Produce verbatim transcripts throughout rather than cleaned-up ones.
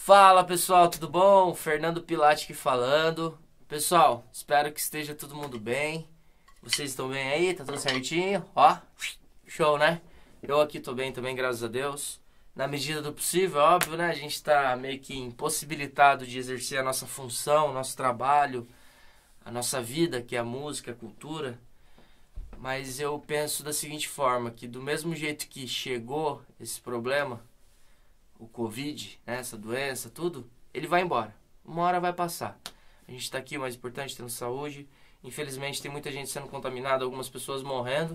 Fala pessoal, tudo bom? Fernando Pilati aqui falando. Pessoal, espero que esteja todo mundo bem. Vocês estão bem aí? Tá tudo certinho? Ó, show, né? Eu aqui tô bem também, graças a Deus. Na medida do possível, óbvio, né? A gente tá meio que impossibilitado de exercer a nossa função, o nosso trabalho, a nossa vida, que é a música, a cultura. Mas eu penso da seguinte forma, que do mesmo jeito que chegou esse problema, o Covid, né, essa doença, tudo, ele vai embora. Uma hora vai passar. A gente tá aqui, o mais importante, tendo saúde. Infelizmente tem muita gente sendo contaminada, algumas pessoas morrendo.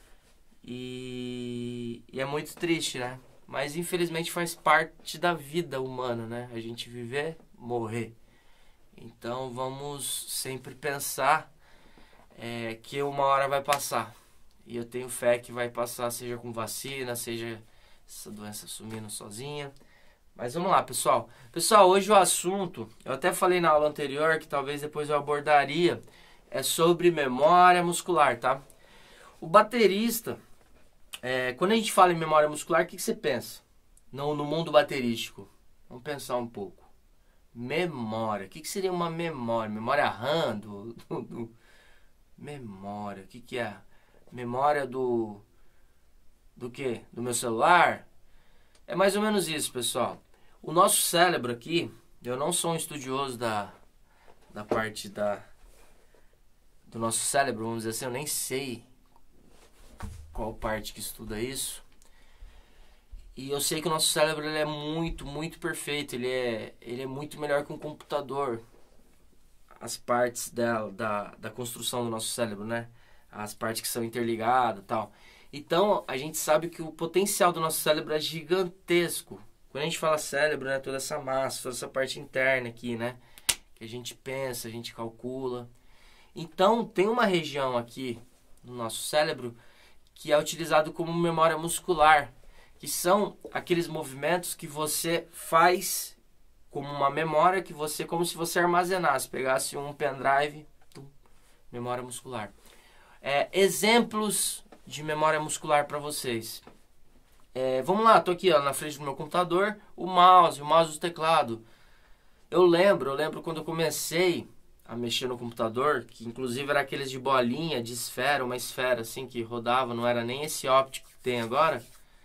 E, e é muito triste, né? Mas infelizmente faz parte da vida humana, né? A gente viver, morrer. Então vamos sempre pensar é, que uma hora vai passar. E eu tenho fé que vai passar, seja com vacina, seja essa doença sumindo sozinha. Mas vamos lá, pessoal. Pessoal, hoje o assunto, eu até falei na aula anterior, que talvez depois eu abordaria, é sobre memória muscular, tá? O baterista, é, quando a gente fala em memória muscular, o que, que você pensa? No, no mundo baterístico. Vamos pensar um pouco. Memória. O que, que seria uma memória? Memória RAM? Do, do, do... Memória. O que, que é? Memória do... Do quê? Do meu celular? É mais ou menos isso, pessoal. O nosso cérebro aqui, eu não sou um estudioso da, da parte da, do nosso cérebro, vamos dizer assim, eu nem sei qual parte que estuda isso. E eu sei que o nosso cérebro ele é muito, muito perfeito, ele é, ele é muito melhor que um computador. As partes da, da, da construção do nosso cérebro, né? As partes que são interligadas e tal. Então, a gente sabe que o potencial do nosso cérebro é gigantesco. Quando a gente fala cérebro, né, toda essa massa, toda essa parte interna aqui, né, que a gente pensa, a gente calcula. Então, tem uma região aqui no nosso cérebro que é utilizado como memória muscular, que são aqueles movimentos que você faz como uma memória que você, como se você armazenasse, pegasse um pendrive, tum, memória muscular. É, exemplos de memória muscular para vocês. É, vamos lá, tô aqui ó, na frente do meu computador, o mouse, o mouse do teclado. Eu lembro, eu lembro quando eu comecei a mexer no computador, que inclusive era aqueles de bolinha, de esfera, uma esfera assim que rodava, não era nem esse óptico que tem agora.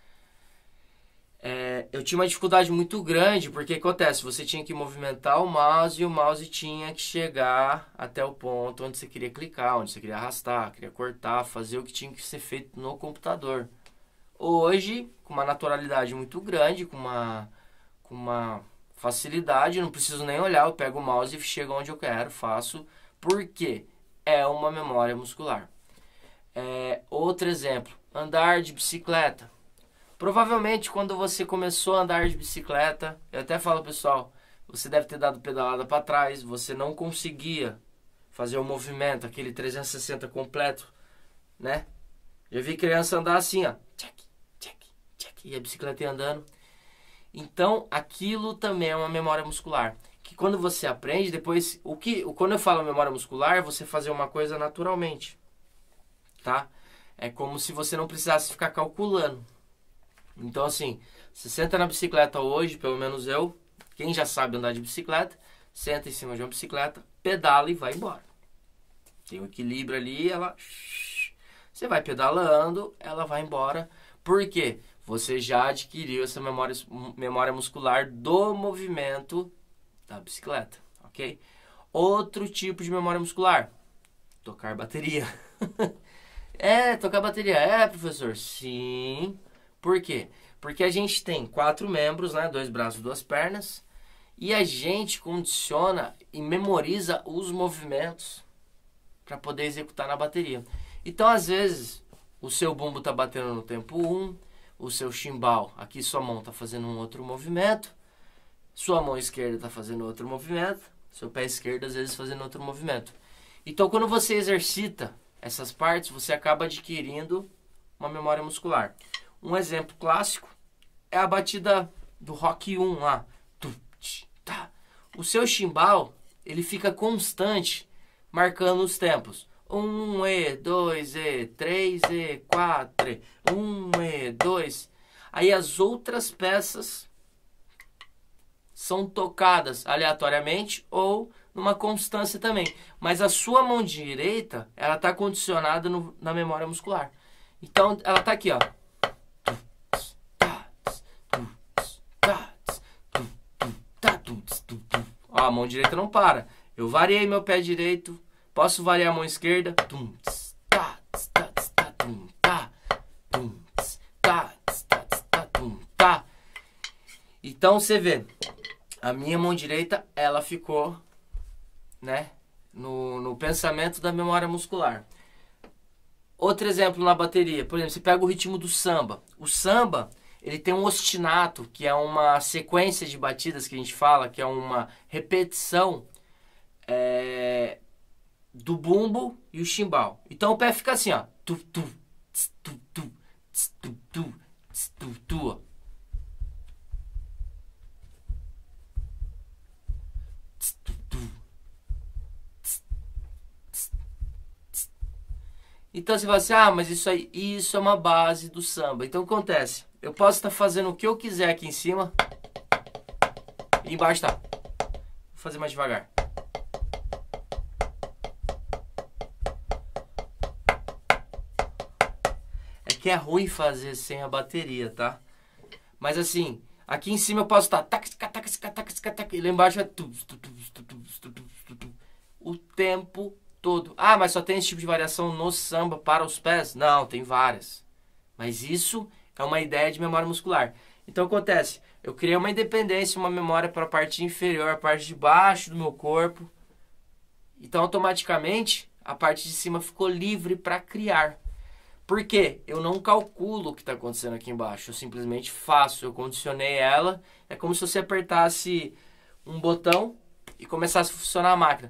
É, eu tinha uma dificuldade muito grande, porque acontece, você tinha que movimentar o mouse e o mouse tinha que chegar até o ponto onde você queria clicar, onde você queria arrastar, queria cortar, fazer o que tinha que ser feito no computador. Hoje, com uma naturalidade muito grande, com uma, com uma facilidade, não preciso nem olhar, eu pego o mouse e chego onde eu quero, faço, porque é uma memória muscular. É, outro exemplo, andar de bicicleta. Provavelmente quando você começou a andar de bicicleta, eu até falo pessoal, você deve ter dado pedalada para trás, você não conseguia fazer o movimento, aquele trezentos e sessenta completo, né? Já vi criança andar assim, ó, check, check, check, e a bicicleta ia andando. Então aquilo também é uma memória muscular, que quando você aprende, depois, o que, quando eu falo memória muscular, é você fazer uma coisa naturalmente, tá? É como se você não precisasse ficar calculando. Então assim, você senta na bicicleta hoje, pelo menos eu, quem já sabe andar de bicicleta, senta em cima de uma bicicleta, pedala e vai embora. Tem um equilíbrio ali, ela... Você vai pedalando, ela vai embora. Por quê? Você já adquiriu essa memória, memória muscular do movimento da bicicleta, ok? Outro tipo de memória muscular, tocar bateria. É, tocar bateria, é, professor? Sim. Por quê? Porque a gente tem quatro membros, né? Dois braços, duas pernas. E a gente condiciona e memoriza os movimentos para poder executar na bateria. Então, às vezes, o seu bumbo está batendo no tempo um, o seu chimbal, aqui sua mão está fazendo um outro movimento, sua mão esquerda está fazendo outro movimento, seu pé esquerdo, às vezes, fazendo outro movimento. Então, quando você exercita essas partes, você acaba adquirindo uma memória muscular. Um exemplo clássico é a batida do Rock um lá. O seu chimbal, ele fica constante, marcando os tempos. Um, e, dois, e, três, e, quatro, e, um, e, dois. Aí as outras peças são tocadas aleatoriamente ou numa constância também. Mas a sua mão direita, ela está condicionada no, na memória muscular. Então, ela está aqui, ó. Ó, a mão direita não para. Eu variei meu pé direito, posso variar a mão esquerda. Então você vê, a minha mão direita, ela ficou, né, no, no pensamento da memória muscular. Outro exemplo na bateria, por exemplo, você pega o ritmo do samba. O samba, ele tem um ostinato, que é uma sequência de batidas que a gente fala, que é uma repetição é, do bumbo e o chimbal. Então o pé fica assim, ó. Tu, tu, tss, tu, tu, tss, tu, tu, tss, tu, tu, ó. Então você fala assim, ah, mas isso aí, isso é uma base do samba. Então o que acontece? Eu posso estar fazendo o que eu quiser aqui em cima e embaixo tá. Vou fazer mais devagar. É que é ruim fazer sem a bateria, tá? Mas assim, aqui em cima eu posso estar e lá embaixo é o tempo todo. Ah, mas só tem esse tipo de variação no samba para os pés? Não, tem várias. Mas isso é uma ideia de memória muscular. Então acontece, eu criei uma independência, uma memória para a parte inferior, a parte de baixo do meu corpo. Então automaticamente a parte de cima ficou livre para criar. Por quê? Eu não calculo o que está acontecendo aqui embaixo. Eu simplesmente faço, eu condicionei ela. É como se você apertasse um botão e começasse a funcionar a máquina.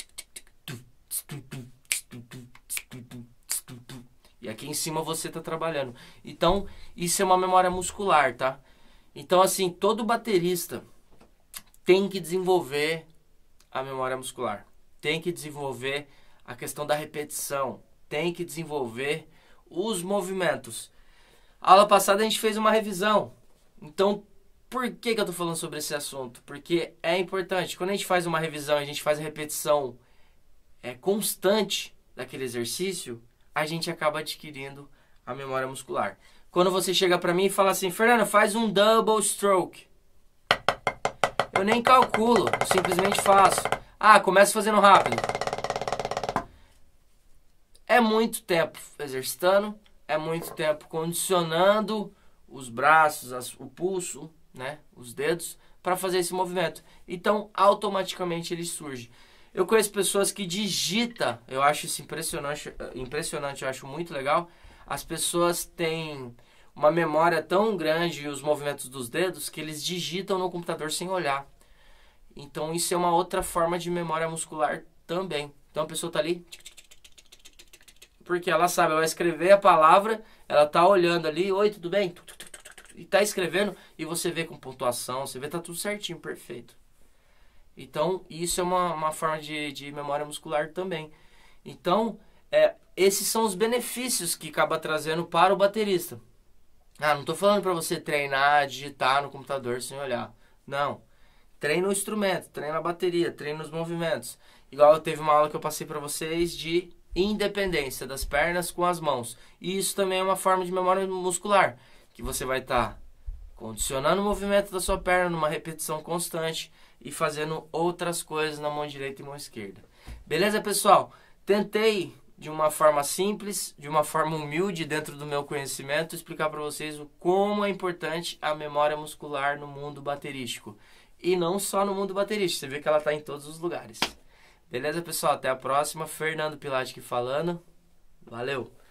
E aqui em cima você está trabalhando. Então, isso é uma memória muscular, tá? Então, assim, todo baterista tem que desenvolver a memória muscular. Tem que desenvolver a questão da repetição. Tem que desenvolver os movimentos. A aula passada a gente fez uma revisão. Então, por que que eu tô falando sobre esse assunto? Porque é importante. Quando a gente faz uma revisão, a gente faz a repetição é, constante daquele exercício, a gente acaba adquirindo a memória muscular. Quando você chega pra mim e fala assim, Fernando, faz um double stroke. Eu nem calculo, simplesmente faço. Ah, começo fazendo rápido. É muito tempo exercitando, é muito tempo condicionando os braços, as, o pulso, né, os dedos, para fazer esse movimento. Então, automaticamente ele surge. Eu conheço pessoas que digitam, eu acho isso impressionante, impressionante, eu acho muito legal. As pessoas têm uma memória tão grande e os movimentos dos dedos que eles digitam no computador sem olhar. Então isso é uma outra forma de memória muscular também. Então a pessoa está ali, porque ela sabe, ela vai escrever a palavra, ela está olhando ali, oi, tudo bem? E está escrevendo e você vê com pontuação, você vê que tá tudo certinho, perfeito. Então, isso é uma, uma forma de, de memória muscular também. Então, é, esses são os benefícios que acaba trazendo para o baterista. Ah, não estou falando para você treinar, digitar no computador sem olhar. Não. Treina o instrumento, treina a bateria, treina os movimentos. Igual eu teve uma aula que eu passei para vocês de independência das pernas com as mãos. E isso também é uma forma de memória muscular, que você vai estar tá condicionando o movimento da sua perna numa repetição constante e fazendo outras coisas na mão direita e mão esquerda. Beleza, pessoal? Tentei de uma forma simples, de uma forma humilde dentro do meu conhecimento, explicar para vocês o como é importante a memória muscular no mundo baterístico. E não só no mundo baterístico, você vê que ela está em todos os lugares. Beleza, pessoal? Até a próxima. Fernando Pilati aqui falando. Valeu!